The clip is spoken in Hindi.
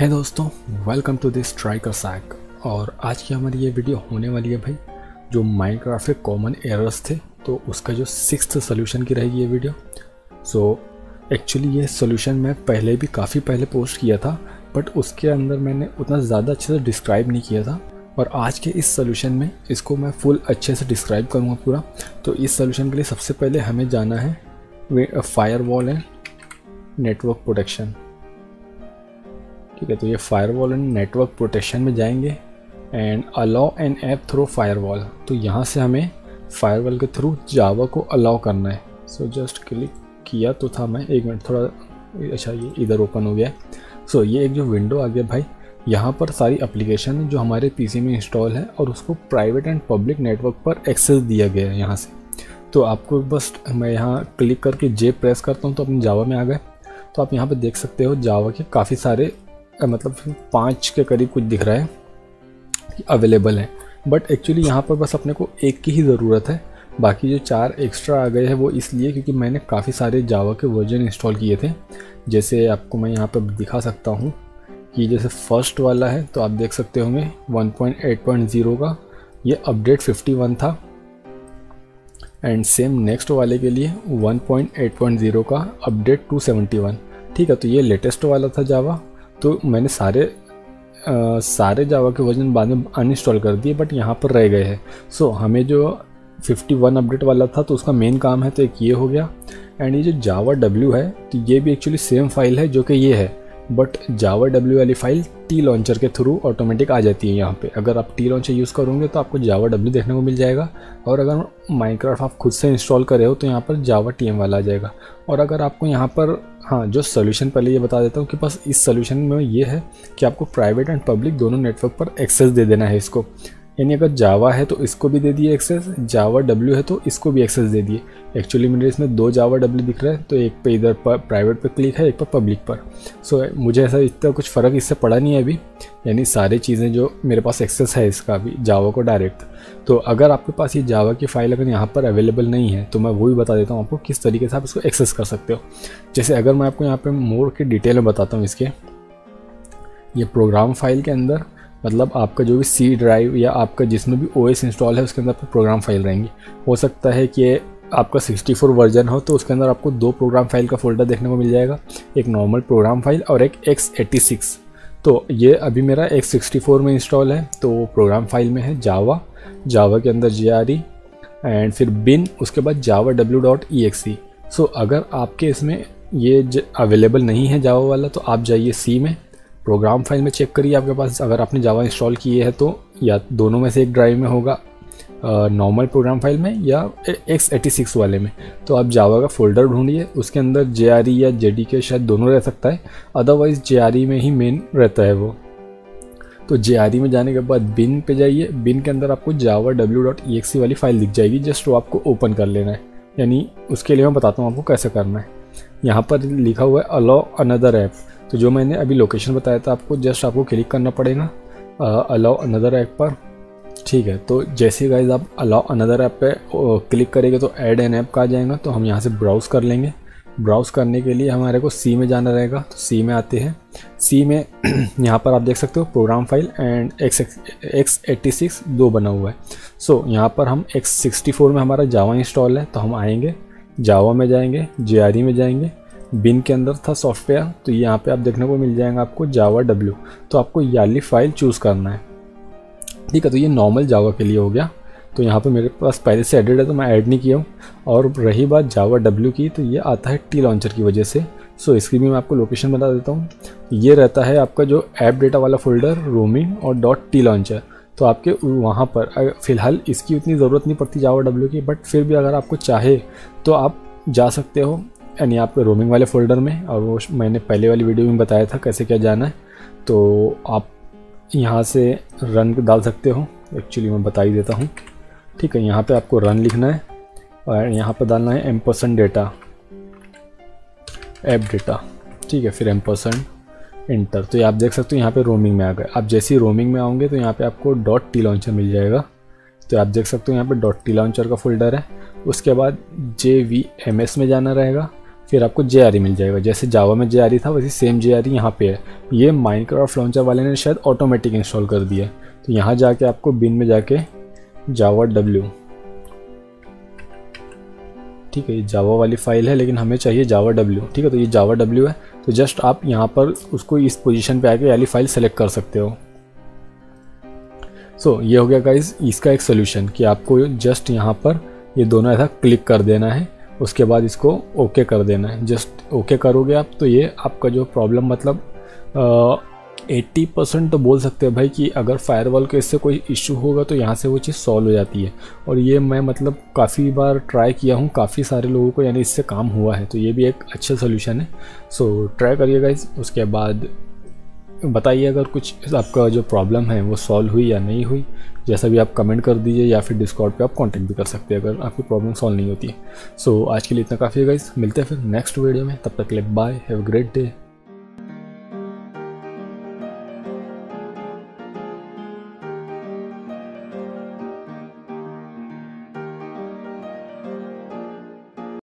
है दोस्तों, वेलकम टू दिस ट्राइकर सैक। और आज की हमारी ये वीडियो होने वाली है भाई, जो माइनक्राफ्ट के कॉमन एरर्स थे तो उसका जो 6th सोल्यूशन की रहेगी ये वीडियो। सो एक्चुअली ये सोल्यूशन मैं पहले भी काफ़ी पहले पोस्ट किया था, बट उसके अंदर मैंने उतना ज़्यादा अच्छे से डिस्क्राइब नहीं किया था। और आज के इस सोल्यूशन में इसको मैं फुल अच्छे से डिस्क्राइब करूँगा पूरा। तो इस सोल्यूशन के लिए सबसे पहले हमें जाना है फायरवॉल एंड नेटवर्क प्रोटेक्शन। ठीक है, तो ये फायरवॉल एंड नेटवर्क प्रोटेक्शन में जाएंगे and allow an app through firewall. तो यहाँ से हमें फायरवॉल के थ्रू जावा को अलाउ करना है। सो जस्ट क्लिक किया तो था मैं, एक मिनट थोड़ा, अच्छा ये इधर ओपन हो गया है। सो ये एक जो विंडो आ गया भाई, यहाँ पर सारी एप्लीकेशन है जो हमारे पीसी में इंस्टॉल है और उसको प्राइवेट एंड पब्लिक नेटवर्क पर एक्सेस दिया गया है यहाँ से। तो आपको बस मैं यहाँ क्लिक करके जे प्रेस करता हूँ तो अपने जावा में आ गए। तो आप यहाँ पर देख सकते हो जावा के काफ़ी सारे मतलब 5 के करीब कुछ दिख रहा है अवेलेबल है, बट एक्चुअली यहाँ पर बस अपने को एक की ही ज़रूरत है। बाकी जो 4 एक्स्ट्रा आ गए हैं वो इसलिए क्योंकि मैंने काफ़ी सारे जावा के वर्जन इंस्टॉल किए थे। जैसे आपको मैं यहाँ पर दिखा सकता हूँ कि जैसे फर्स्ट वाला है तो आप देख सकते होंगे 1.8.0 का ये अपडेट 51 था, एंड सेम नेक्स्ट वाले के लिए 1.8.0 का अपडेट 271। ठीक है, तो ये लेटेस्ट वाला था जावा। तो मैंने सारे जावा के वर्जन बाद में अनइंस्टॉल कर दिए, बट यहाँ पर रह गए हैं। सो हमें जो 51 अपडेट वाला था तो उसका मेन काम है, तो एक ये हो गया। एंड ये जो जावा डब्ल्यू है तो ये भी एक्चुअली सेम फाइल है जो कि ये है, बट जावा डब्ल्यू वाली फाइल टी लॉन्चर के थ्रू ऑटोमेटिक आ जाती है यहाँ पे। अगर आप टी लॉन्चर यूज़ करोगे तो आपको जावा डब्ल्यू देखने को मिल जाएगा, और अगर माइनक्राफ्ट आप खुद से इंस्टॉल करे हो तो यहाँ पर जावा टीएम वाला आ जाएगा। और अगर आपको यहाँ पर जो सोल्यूशन पहले ये बता देता हूँ कि बस इस सोल्यूशन में ये है कि आपको प्राइवेट एंड पब्लिक दोनों नेटवर्क पर एक्सेस दे देना है इसको। यानी अगर जावा है तो इसको भी दे दिए एक्सेस, जावा डब्ल्यू है तो इसको भी एक्सेस दे दिए। एक्चुअली मेरे इसमें 2 जावा डब्ल्यू दिख रहा है, तो एक पे इधर पर प्राइवेट पे क्लिक है, एक पर पब्लिक पर। सो मुझे ऐसा इतना कुछ फ़र्क इससे पड़ा नहीं है अभी, यानी सारी चीज़ें जो मेरे पास एक्सेस है इसका भी जावा को डायरेक्ट। तो अगर आपके पास ये जावा की फ़ाइल अगर यहाँ पर अवेलेबल नहीं है तो मैं वो भी बता देता हूँ आपको किस तरीके से आप इसको एक्सेस कर सकते हो। जैसे अगर मैं आपको यहाँ पर मोर के डिटेल में बताता हूँ इसके, ये प्रोग्राम फाइल के अंदर मतलब आपका जो भी सी ड्राइव या आपका जिसमें भी ओएस इंस्टॉल है उसके अंदर आपको प्रोग्राम फाइल रहेंगी। हो सकता है कि आपका 64 वर्जन हो तो उसके अंदर आपको 2 प्रोग्राम फाइल का फोल्डर देखने को मिल जाएगा, एक नॉर्मल प्रोग्राम फाइल और एक x86। तो ये अभी मेरा x64 में इंस्टॉल है, तो प्रोग्राम फाइल में है जावा के अंदर JRE एंड फिर बिन, उसके बाद java.w.exe। सो अगर आपके इसमें ये अवेलेबल नहीं है जावा वाला तो आप जाइए सी में, प्रोग्राम फाइल में चेक करिए आपके पास अगर आपने जावा इंस्टॉल किए हैं तो, या दोनों में से एक ड्राइव में होगा, नॉर्मल प्रोग्राम फाइल में या x86 वाले में। तो आप जावा का फोल्डर ढूंढिए, उसके अंदर JRE या JDK शायद दोनों रह सकता है, अदरवाइज़ JRE में ही मेन रहता है वो। तो JRE में जाने के बाद बिन पे जाइए, बिन के अंदर आपको java.w.exe वाली फाइल दिख जाएगी, जस्ट वो आपको ओपन कर लेना है। यानी उसके लिए मैं बताता हूँ आपको कैसे करना है। यहाँ पर लिखा हुआ है अलाउ अनदर ऐप, तो जो मैंने अभी लोकेशन बताया था आपको, जस्ट आपको क्लिक करना पड़ेगा अलाउ अनदर ऐप पर। ठीक है, तो जैसे गाइज आप अलाउ अनदर ऐप पे क्लिक करेंगे तो ऐड एन ऐप का आ जाएगा। तो हम यहाँ से ब्राउज़ कर लेंगे। ब्राउज़ करने के लिए हमारे को सी में जाना रहेगा, तो सी में आते हैं। सी में यहाँ पर आप देख सकते हो प्रोग्राम फाइल एंड x86 2 बना हुआ है। सो यहाँ पर हम x64 में हमारा जावा इंस्टॉल है, तो हम आएंगे जावा में जाएंगे, JRE में जाएंगे, बिन के अंदर था सॉफ्टवेयर, तो यहाँ पे आप देखने को मिल जाएगा आपको जावा डब्ल्यू। तो आपको ये वाली फाइल चूज़ करना है। ठीक है, तो ये नॉर्मल जावा के लिए हो गया। तो यहाँ पे मेरे पास पहले से एडिट है तो मैं ऐड नहीं किया हूँ। और रही बात जावा डब्ल्यू की, तो ये आता है टी लॉन्चर की वजह से। सो इसकी भी मैं आपको लोकेशन बता देता हूँ। ये रहता है आपका जो ऐप डेटा वाला फोल्डर, रोमिंग और .t लॉन्चर। तो आपके वहाँ पर फ़िलहाल इसकी उतनी ज़रूरत नहीं पड़ती जावा डब्ल्यू की, बट फिर भी अगर आपको चाहे तो आप जा सकते हो, यानी आपके रोमिंग वाले फ़ोल्डर में। और वो मैंने पहले वाली वीडियो में बताया था कैसे क्या जाना है, तो आप यहाँ से रन डाल सकते हो। एक्चुअली मैं बता ही देता हूँ। ठीक है, यहाँ पे आपको रन लिखना है और यहाँ पर डालना है एम्परसेंड डेटा, ऐप डेटा। ठीक है, फिर एम्परसेंड इंटर। तो ये आप देख सकते हो यहाँ पे रोमिंग में आ गए। आप जैसे ही रोमिंग में आओगे तो यहाँ पे आपको .t लॉन्चर मिल जाएगा। तो आप देख सकते हो यहाँ पे .t लॉन्चर का फोल्डर है। उसके बाद JVMS में जाना रहेगा, फिर आपको JRE मिल जाएगा। जैसे जावा में JRE था वैसे सेम JRE यहाँ पे है। ये माइनक्राफ्ट लॉन्चर वाले ने शायद ऑटोमेटिक इंस्टॉल कर दिया है। तो यहाँ जाके आपको बिन में जाके जावा W, ठीक है, ये जावा वाली फाइल है लेकिन हमें चाहिए जावा W, ठीक है। तो ये जावा W है, तो जस्ट आप यहाँ पर उसको इस पोजीशन पे आके वाली फाइल सेलेक्ट कर सकते हो। सो ये हो गया गाइज इसका एक सोल्यूशन कि आपको जस्ट यहाँ पर ये दोनों ऐसा क्लिक कर देना है, उसके बाद इसको ओके कर देना है। जस्ट ओके करोगे आप तो ये आपका जो प्रॉब्लम मतलब 80% तो बोल सकते हो भाई कि अगर फायरवॉल के इससे कोई इशू होगा तो यहाँ से वो चीज़ सॉल्व हो जाती है। और ये मैं मतलब काफ़ी बार ट्राई किया हूँ, काफ़ी सारे लोगों को यानी इससे काम हुआ है, तो ये भी एक अच्छा सोल्यूशन है। सो ट्राई करिएगा इस, उसके बाद बताइए अगर कुछ आपका जो प्रॉब्लम है वो सॉल्व हुई या नहीं हुई। जैसा भी आप कमेंट कर दीजिए या फिर डिस्कॉर्ड पे आप कांटेक्ट भी कर सकते हैं अगर आपकी प्रॉब्लम सॉल्व नहीं होती है। सो आज के लिए इतना काफ़ी है गाइस, मिलते हैं फिर नेक्स्ट वीडियो में, तब तक के लिए bye, have a great day.